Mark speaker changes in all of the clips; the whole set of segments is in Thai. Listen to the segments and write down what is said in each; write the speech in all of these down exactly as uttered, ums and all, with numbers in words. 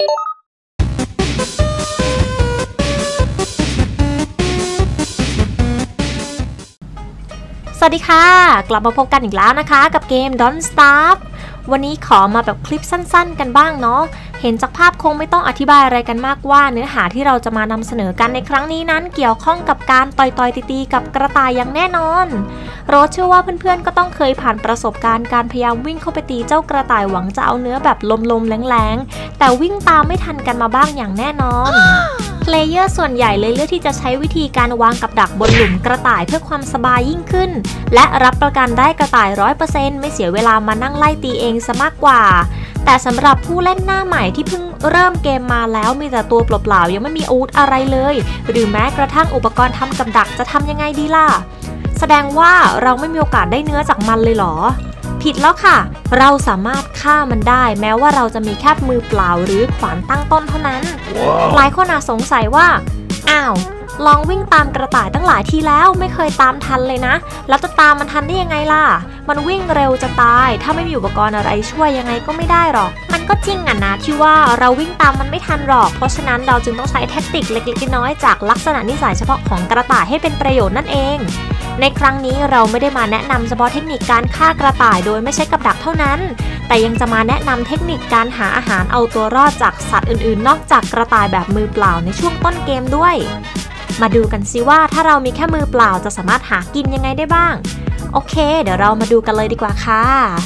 Speaker 1: สวัสดีค่ะกลับมาพบกันอีกแล้วนะคะกับเกม Don't Starve วันนี้ขอมาแบบคลิปสั้นๆกันบ้างเนาะเห็นจากภาพคงไม่ต้องอธิบายอะไรกันมากว่าเนื้อหาที่เราจะมานำเสนอกันในครั้งนี้นั้นเกี่ยวข้องกับการต่อยๆตีๆกับกระต่ายอย่างแน่นอนโรสเชื่อว่าเพื่อนๆก็ต้องเคยผ่านประสบการณ์การพยายามวิ่งเข้าไปตีเจ้ากระต่ายหวังจะเอาเนื้อแบบลมๆแรงๆแต่วิ่งตามไม่ทันกันมาบ้างอย่างแน่นอนเพลเยอร์ส่วนใหญ่เลยเลือกที่จะใช้วิธีการวางกับดักบนหลุมกระต่ายเพื่อความสบายยิ่งขึ้นและรับประกันได้กระต่าย ร้อยเปอร์เซ็นต์ ไม่เสียเวลามานั่งไล่ตีเองซะมากกว่าแต่สำหรับผู้เล่นหน้าใหม่ที่เพิ่งเริ่มเกมมาแล้วมีแต่ตัวเปล่าๆยังไม่มีอาวุธอะไรเลยหรือแม้กระทั่งอุปกรณ์ทำกับดักจะทำยังไงดีล่ะแสดงว่าเราไม่มีโอกาสได้เนื้อจากมันเลยเหรอผิดแล้วค่ะเราสามารถฆ่ามันได้แม้ว่าเราจะมีแค่มือเปล่าหรือขวานตั้งต้นเท่านั้น wow. หลายคนอาจสงสัยว่าอ้าวลองวิ่งตามกระต่ายตั้งหลายทีแล้วไม่เคยตามทันเลยนะแล้วจะตามมันทันได้ยังไงล่ะมันวิ่งเร็วจะตายถ้าไม่มีอุปกรณ์อะไรช่วยยังไงก็ไม่ได้หรอกมันก็จริงอ่ะนะที่ว่าเราวิ่งตามมันไม่ทันหรอกเพราะฉะนั้นเราจึงต้องใช้แทคติกเล็กๆน้อยๆจากลักษณะนิสัยเฉพาะของกระต่ายให้เป็นประโยชน์นั่นเองในครั้งนี้เราไม่ได้มาแนะนำเฉพาะเทคนิคการฆ่ากระต่ายโดยไม่ใช้กับดักเท่านั้นแต่ยังจะมาแนะนำเทคนิคการหาอาหารเอาตัวรอดจากสัตว์อื่นๆนอกจากกระต่ายแบบมือเปล่าในช่วงต้นเกมด้วยมาดูกันซิว่าถ้าเรามีแค่มือเปล่าจะสามารถหากินยังไงได้บ้างโอเคเดี๋ยวเรามาดูกันเลยดีกว่าค่ะ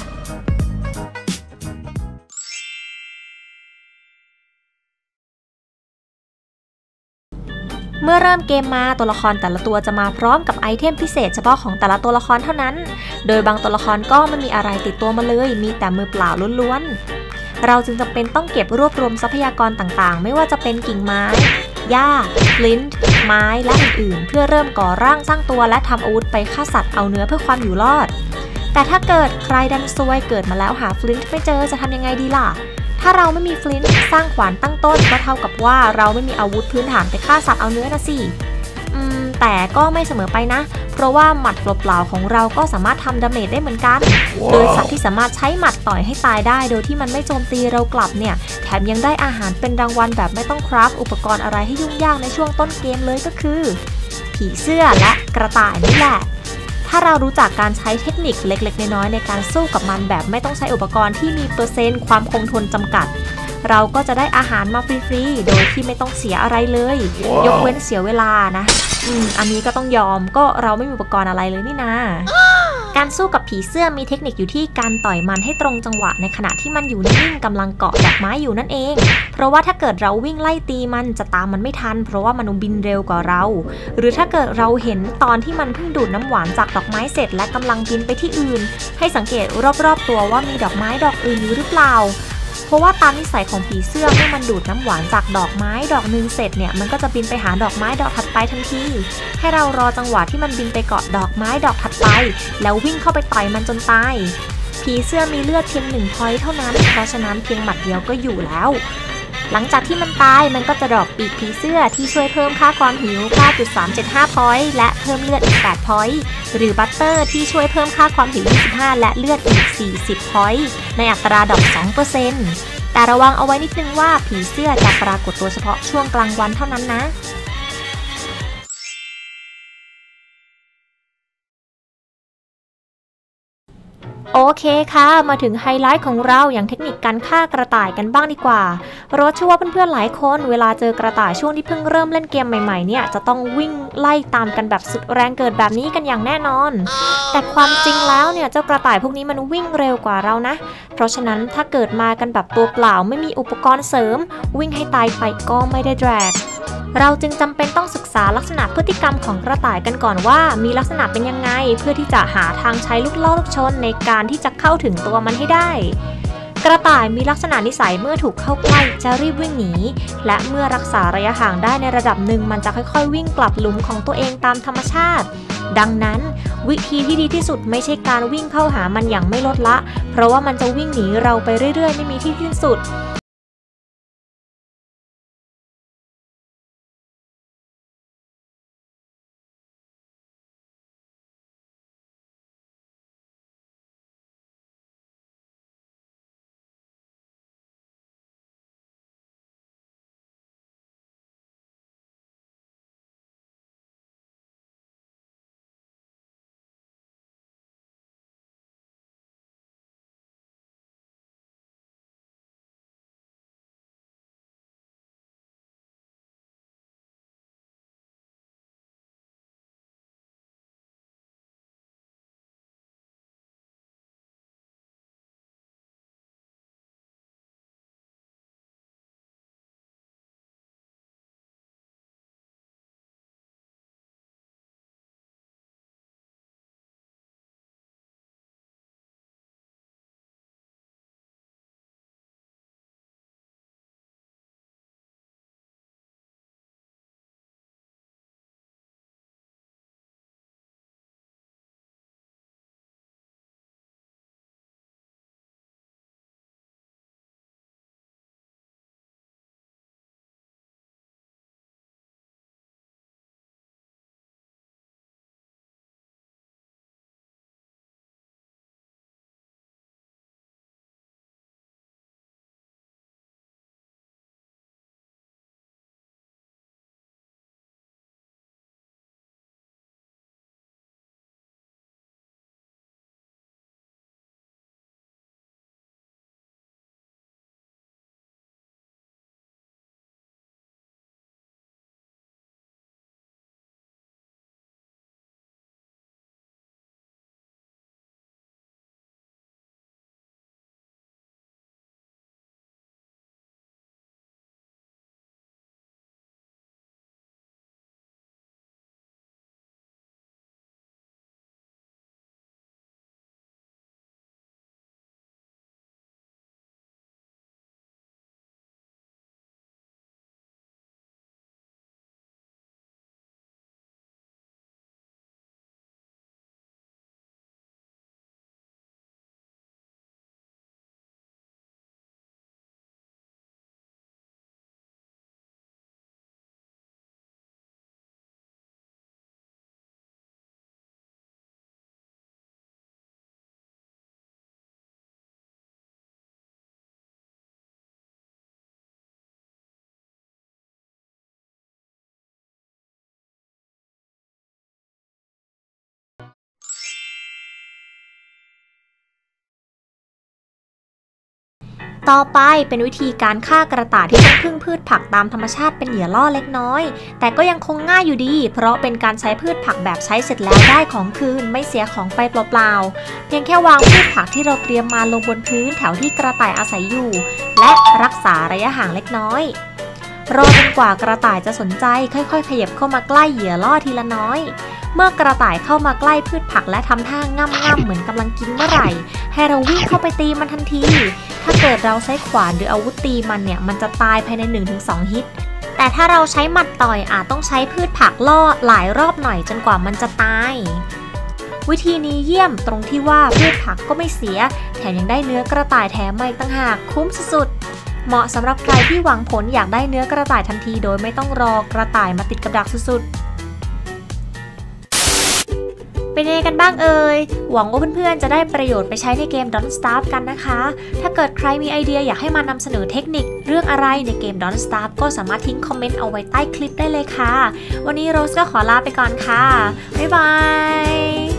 Speaker 1: เมื่อเริ่มเกมมาตัวละครแต่ละตัวจะมาพร้อมกับไอเทมพิเศษเฉพาะของแต่ละตัวละครเท่านั้นโดยบางตัวละครก็ไม่มีอะไรติดตัวมาเลยมีแต่มือเปล่าล้วนๆเราจึงจำเป็นต้องเก็บรวบรวมทรัพยากรต่างๆไม่ว่าจะเป็นกิ่งไม้หญ้าฟลินต์ไม้และอื่นๆเพื่อเริ่มก่อร่างสร้างตัวและทำอาวุธไปฆ่าสัตว์เอาเนื้อเพื่อความอยู่รอดแต่ถ้าเกิดใครดันซวยเกิดมาแล้วหาฟลินต์ไม่เจอจะทำยังไงดีล่ะถ้าเราไม่มีฟลินต์สร้างขวานตั้งต้นก็เท่ากับว่าเราไม่มีอาวุธพื้นฐานไปฆ่าสัตว์เอาเนื้อนะสิอืมแต่ก็ไม่เสมอไปนะเพราะว่าหมัดเปล่าๆของเราก็สามารถทำดาเมจได้เหมือนกัน wow. โดยสัตว์ที่สามารถใช้หมัดต่อยให้ตายได้โดยที่มันไม่โจมตีเรากลับเนี่ยแถมยังได้อาหารเป็นรางวัลแบบไม่ต้องคราฟอุปกรณ์อะไรให้ยุ่งยากในช่วงต้นเกมเลยก็คือผีเสื้อและกระต่ายนี่แหละถ้าเรารู้จักการใช้เทคนิคเล็กๆน้อยๆในการสู้กับมันแบบไม่ต้องใช้อุปกรณ์ที่มีเปอร์เซ็นต์ความคงทนจำกัดเราก็จะได้อาหารมาฟรีๆโดยที่ไม่ต้องเสียอะไรเลย wow. ยกเว้นเสียเวลานะอืมอันนี้ก็ต้องยอมก็เราไม่มีอุปกรณ์อะไรเลยนี่นา การสู้กับผีเสื้อมีเทคนิคอยู่ที่การต่อยมันให้ตรงจังหวะในขณะที่มันอยู่นิ่งกำลังเกาะดอกไม้อยู่นั่นเองเพราะว่าถ้าเกิดเราวิ่งไล่ตีมันจะตามมันไม่ทันเพราะว่ามันบินเร็วกว่าเราหรือถ้าเกิดเราเห็นตอนที่มันเพิ่งดูดน้ำหวานจากดอกไม้เสร็จและกำลังบินไปที่อื่นให้สังเกตรอบๆตัวว่ามีดอกไม้ดอกอื่นอยู่หรือเปล่าเพราะว่าตามนิสัยของผีเสื้อเมื่อมันดูดน้ำหวานจากดอกไม้ดอกนึงเสร็จเนี่ยมันก็จะบินไปหาดอกไม้ดอกถัดไปทันทีให้เรารอจังหวะที่มันบินไปเกาะดอกไม้ดอกถัดไปแล้ววิ่งเข้าไปต่อยมันจนตายผีเสื้อมีเลือดเพียงหนึ่งพอยต์เท่านั้นเพราะฉะนั้นเพียงหมัดเดียวก็อยู่แล้วหลังจากที่มันตายมันก็จะดรอปปีกผีเสื้อที่ช่วยเพิ่มค่าความหิว เก้าจุดสามเจ็ดห้า พอยต์และเพิ่มเลือดอีกแปดพอยต์หรือบัตเตอร์ที่ช่วยเพิ่มค่าความหิวยี่สิบห้าและเลือดอีกสี่สิบพอยต์ในอัตราดรอป สองเปอร์เซ็นต์ แต่ระวังเอาไว้นิดนึงว่าผีเสื้อจะปรากฏตัวเฉพาะช่วงกลางวันเท่านั้นนะโอเคค่ะมาถึงไฮไลท์ของเราอย่างเทคนิคการฆ่ากระต่ายกันบ้างดีกว่าโรสเชื่อว่าเพื่อนๆหลายคนเวลาเจอกระต่ายช่วงที่เพิ่งเริ่มเล่นเกมใหม่ๆเนี่ยจะต้องวิ่งไล่ตามกันแบบสุดแรงเกิดแบบนี้กันอย่างแน่นอนแต่ความจริงแล้วเนี่ยเจ้ากระต่ายพวกนี้มันวิ่งเร็วกว่าเรานะเพราะฉะนั้นถ้าเกิดมากันแบบตัวเปล่าไม่มีอุปกรณ์เสริมวิ่งให้ตายไปก็ไม่ได้แดกเราจึงจำเป็นต้องศึกษาลักษณะพฤติกรรมของกระต่ายกันก่อนว่ามีลักษณะเป็นยังไงเพื่อที่จะหาทางใช้ลูกล่อลูกชนในการที่จะเข้าถึงตัวมันให้ได้กระต่ายมีลักษณะนิสัยเมื่อถูกเข้าใกล้จะรีบวิ่งหนีและเมื่อรักษาระยะห่างได้ในระดับหนึ่งมันจะค่อยๆวิ่งกลับหลุมของตัวเองตามธรรมชาติดังนั้นวิธีที่ดีที่สุดไม่ใช่การวิ่งเข้าหามันอย่างไม่ลดละเพราะว่ามันจะวิ่งหนีเราไปเรื่อยๆไม่มีที่สิ้นสุดต่อไปเป็นวิธีการฆ่ากระต่ายที่ต้องพึ่งพืชผักตามธรรมชาติเป็นเหยื่อล่อเล็กน้อยแต่ก็ยังคงง่ายอยู่ดีเพราะเป็นการใช้พืชผักแบบใช้เสร็จแล้วได้ของคืนไม่เสียของไปเปล่าๆเพียงแค่วางพืชผักที่เราเตรียมมาลงบนพื้นแถวที่กระต่ายอาศัยอยู่และรักษาระยะห่างเล็กน้อยรอจนกว่ากระต่ายจะสนใจค่อยๆขยับเข้ามาใกล้เหยื่อล่อทีละน้อยเมื่อกระต่ายเข้ามาใกล้พืชผักและทำท่าง่ำๆเหมือนกำลังกินเมื่อไหร่ให้เราวิ่งเข้าไปตีมันทันทีถ้าเกิดเราใช้ขวานหรืออาวุธตีมันเนี่ยมันจะตายภายใน หนึ่งถึงสอง ฮิตแต่ถ้าเราใช้หมัดต่อยอาจต้องใช้พืชผักล่อหลายรอบหน่อยจนกว่ามันจะตายวิธีนี้เยี่ยมตรงที่ว่าพืชผักก็ไม่เสียแถมยังได้เนื้อกระต่ายแถมมาอีกต่างหากคุ้มสุดๆเหมาะสำหรับใครที่หวังผลอยากได้เนื้อกระต่ายทันทีโดยไม่ต้องรอกระต่ายมาติดกับดักสุดๆเป็นยังไงกันบ้างเอ่ยหวังว่าเพื่อนๆจะได้ประโยชน์ไปใช้ในเกม Don't Starve กันนะคะถ้าเกิดใครมีไอเดียอยากให้มานำเสนอเทคนิคเรื่องอะไรในเกม Don't Starve ก็สามารถทิ้งคอมเมนต์เอาไว้ใต้คลิปได้เลยค่ะวันนี้โรสก็ขอลาไปก่อนค่ะบ๊ายบาย